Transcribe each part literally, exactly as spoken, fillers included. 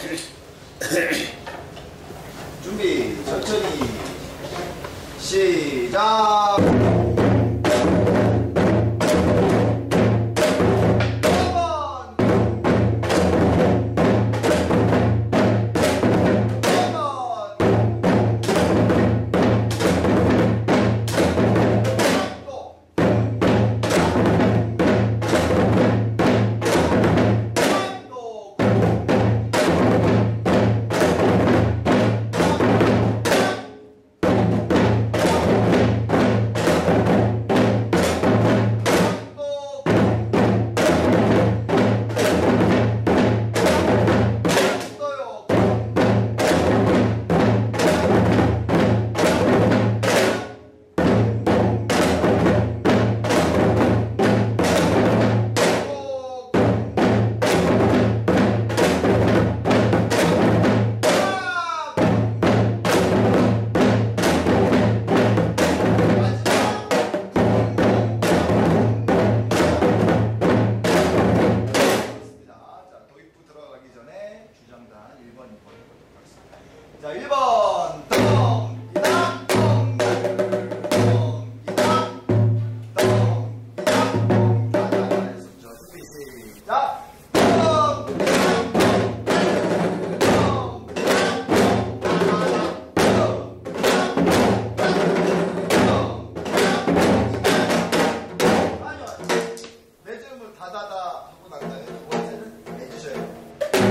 준비 천천히 시작. 자, 일 번 덩기당 덩기당 덩기당 덩기당 덩기당 했었죠. 준비 시작. 네 점을 다다다 하고 난 다음에 두 번째는 해주셔요.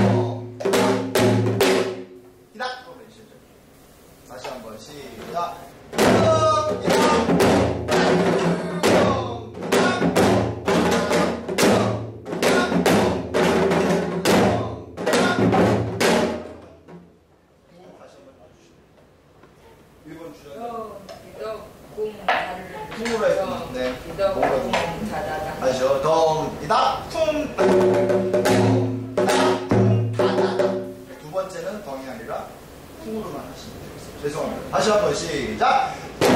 다시 한번 시작. 일 번 주죠. 쿵으로 했구나. 네. 쿵 다다다. 아시죠? 덩이다 쿵. 두 번째는 덩이 아니라 쿵으로만 하시면 되겠습니다. 죄송합니다. 다시 한번 시작.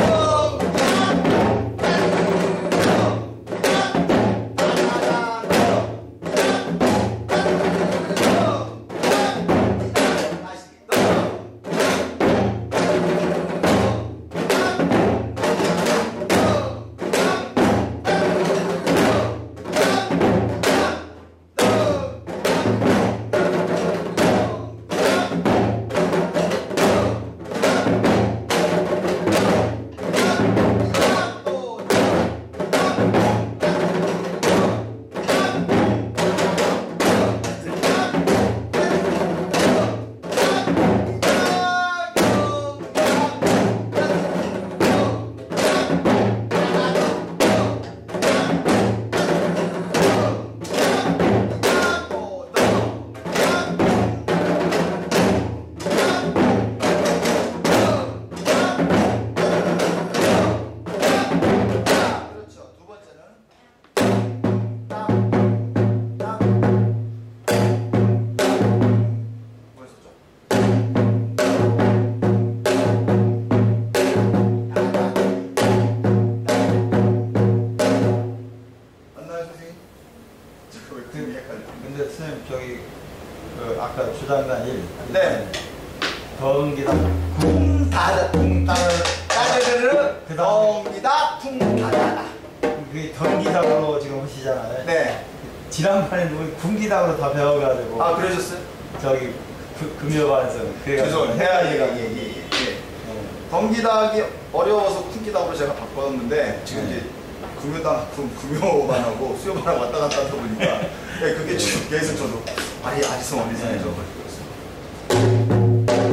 근데 선생님 저기 그 아까 주장단 일 네. 덩기당 쿵다다 쿵다다 따르르르 덩기다 쿵다다다. 그게 덩기당으로 지금 하시잖아요. 네. 지난번에 누구 군기당으로 다 배워가지고. 아 그러셨어요? 저기 그, 금요반에서 죄송합니다. 헷갈리가 예예예. 예, 예, 예. 덩기당이 어려워서 쿵기당으로 제가 바꿨는데 지금 네. 이제 금요당 금요반하고 수요반하고 왔다 갔다 하다 보니까 네, 그게 지금 계속 저도 아리 아리송 아리송해져 가지고 있어요.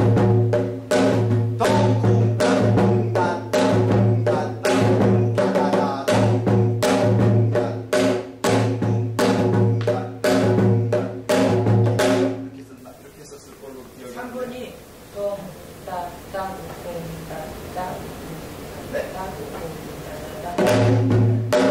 삼 번이 동, 따, 따, 동, 따, 따, 네. 따, 동, 따, 따.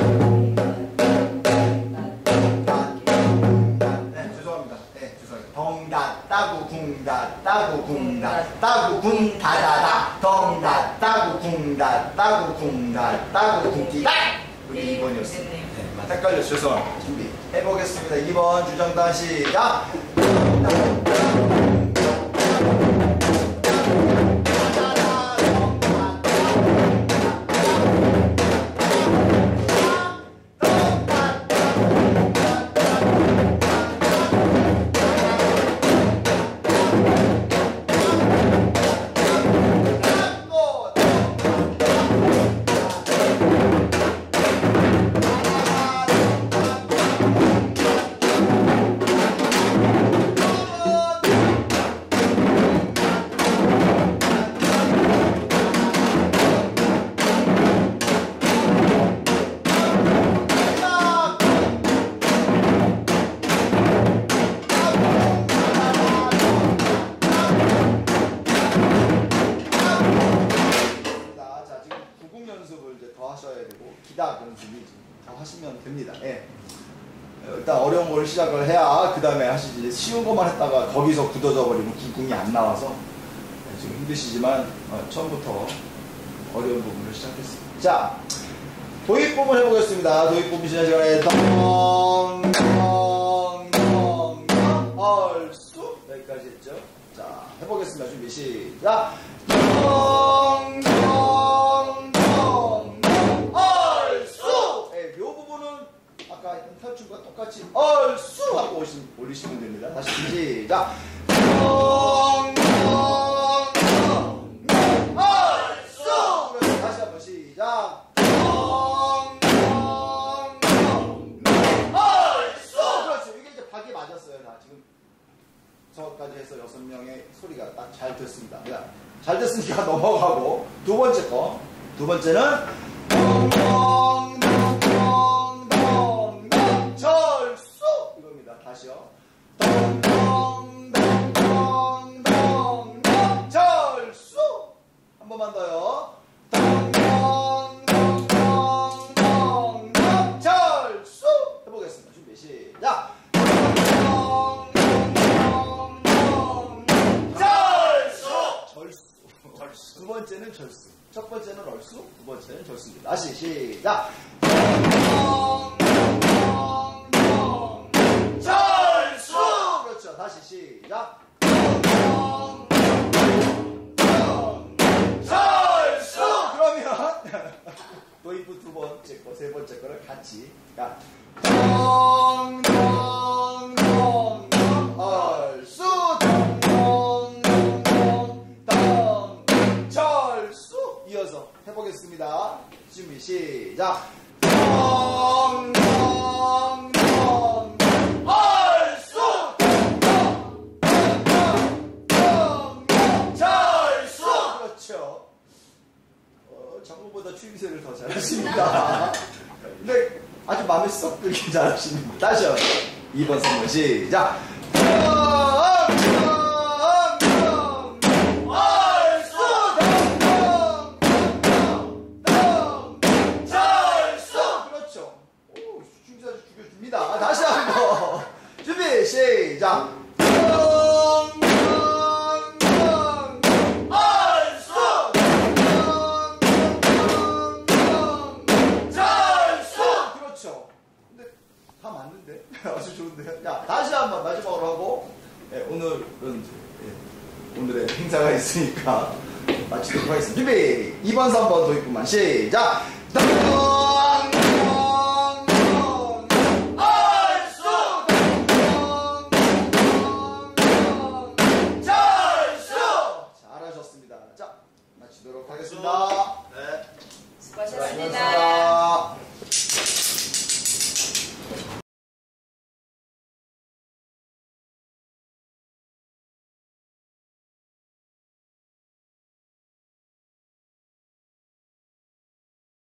네, 죄송합니다. 네, 죄송합니다. 덩다, 따구, 궁다, 따구, 궁다, 따구, 궁, 다다다, 덩다, 따구, 궁다, 따구, 궁다, 따구, 궁기다. 우리 이 번이었습니다. 네, 헷갈려서 죄송합니다. 준비 해보겠습니다. 이 번 주정단 시작. 하시면 됩니다. 예. 일단 어려운 걸 시작을 해야 그 다음에 하시지. 쉬운 것만 했다가 거기서 굳어져 버리면 굵궁이 안 나와서 지금 힘드시지만 어, 처음부터 어려운 부분을 시작했습니다. 자, 도입부분 해보겠습니다. 도입부분 지난 시간에 덩, 덩, 덩, 덩, 얼쑤 여기까지 했죠. 자, 해보겠습니다. 준비 시작. 덩, 덩, 덩, 덩, 얼쑤. 예, 요 부분은 아까 했던 탈춤과 똑같이 얼쑤 하고 오신, 올리시면 됩니다. 다시 시작. 덩, 덩, 덩, 덩, 얼쑤. 그래서 다시 한번 시작. 덩, 덩, 덩, 덩, 얼쑤. 그렇죠. 이게 이제 박이 맞았어요. 나 지금 저까지 해서 여섯 명의 소리가 딱 잘 됐습니다. 잘 됐으니까 넘어가고 두 번째 거. 두 번째는 덩, 덩, 덩, 덩, 덩, 덩, 절수 이겁니다. 다시요. 덩, 덩, 덩, 덩, 덩, 덩, 절수. 한 번만 더요. 덩, 덩, 덩, 덩, 덩, 덩, 절수. 해보겠습니다. 준비 시작. 덩, 덩, 덩, 덩, 덩, 절수. 절수. 절수. 두 번째는 절수. 첫 번째는 얼쑤, 두 번째는 절수입니다. 다시 시작. 덩, 덩, 덩, 절수. 그렇죠. 다시 시작. 덩, 덩, 덩, 절수. 그러면 도입부 두 번째 거, 세 번째 거를 같이. 야, 덩, 덩, 덩, 덩, 얼쑤, 덩, 덩, 덩, 덩, 덩, 절수. 이어서 해보겠습니다. 준비 시작. 덩, 덩, 덩, 얼쑤, 덩, 덩, 덩, 덩, 덩, 절수. 그렇죠. 어, 전부보다 추임새를 더 잘하십니다. 근데 아주 마음에 쏙 들게 잘하십니다. 다시요. 이 번, 삼 번 시작. 덩, 덩, 덩, 얼쑤, 덩, 덩, 덩, 덩, 덩, 절수. 그렇죠. 오, 추임새 아주 죽여줍니다. 다시 한 번. 준비 시작. 덩, 덩, 덩, 얼쑤, 덩, 덩, 덩, 덩, 절수. 그렇죠. 근데 다 맞는데? 아주 좋은데요? 자, 다시 한번 마지막으로 하고, 예, 오늘은, 예, 오늘의 행사가 있으니까 마치도록 하겠습니다. 준비! 이 번, 삼 번 도입부만 시작! 덩!